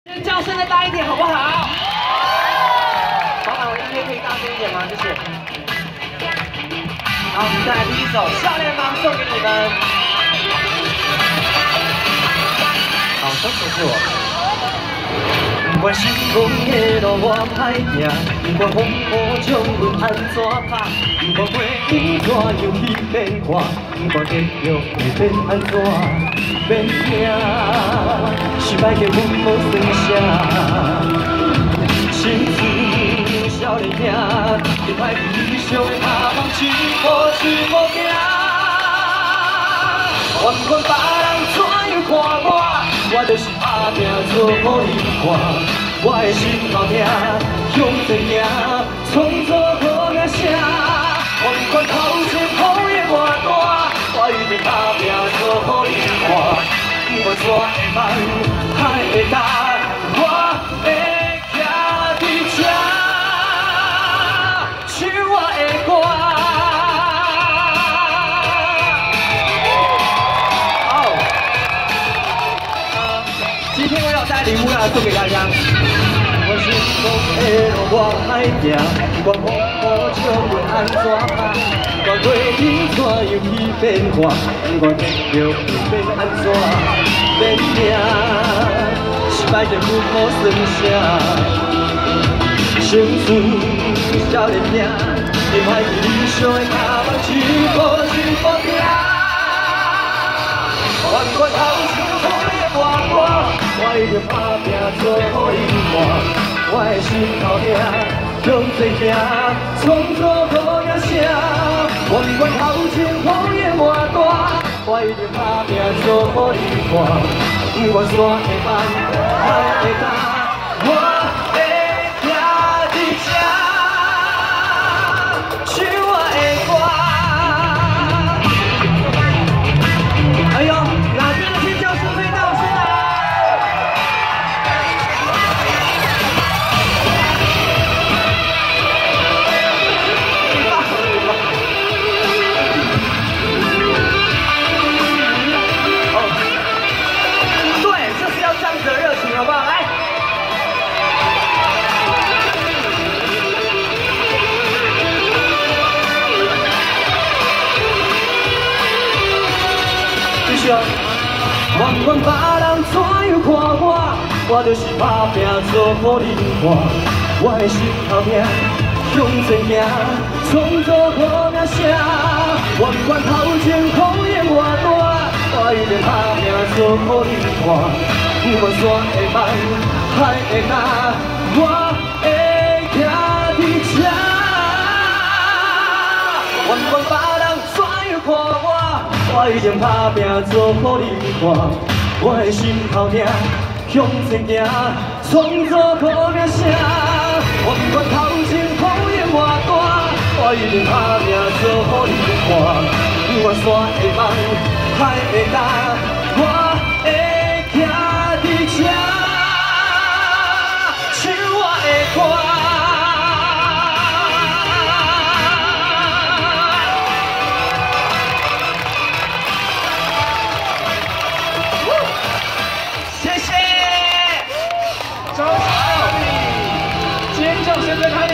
叫声再大一点好不好？麻烦我音乐可以大声一点吗？谢谢。好，我们再来第一首《笑脸帮》送给你们。好，都是我。 不管成功的路我歹行，不管风雨将阮安怎拍，不管每天怎样去变化，不管结局会变安怎，免惊，失败的阮无算啥。青春少年兄，你歹理想的下方一步一步行，不管别人怎样看我就是打拼做予你看。 我的心头痛，向前行，创造好名声。我不管头前风雨偌大，我一定打拼做予你看。不管山会慢，海会大，我会徛伫这，唱我的歌。好，今天我要带礼物来送给大家。 我心中的路我歹行，不管风雨将阮安怎拍，不管过去怎样去变化，不管结局会变安怎，免惊，失败的阮无算啥。青春少年兄，你莫去理想的脚步一步一步行，不管头前风雨偌大，我一定打拼做予你看。 我的心头痛，向前行，创造好名声。我不管头前风雨偌大，我一定打拼做予你看。不管山会慢，海会大，我会徛伫这，唱我的歌。哎呦，哪边的尖叫声最大声啊？ 好不好？来，继续哦。不管别人怎样看我就是打拼做予你看。我的心头痛，向前行，创造好名声。我不管头前风雨偌大，我一定打拼做予你看。 不管山会慢，海会大，我会徛伫这。不管别人怎样看我一定打拼做予你看。我的心头痛，向前行，创造好名声。我不管头前风雨偌大，我一定打拼做予你看。不管山会慢，海会大，我会徛。 唱我的歌。